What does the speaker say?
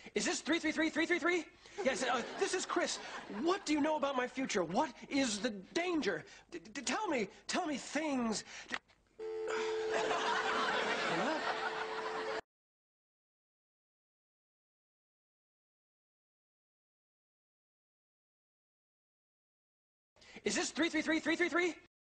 Is this 333-333? Yes, this is Chris. What do you know about my future? What is the danger? Tell me things. Is this 333-333?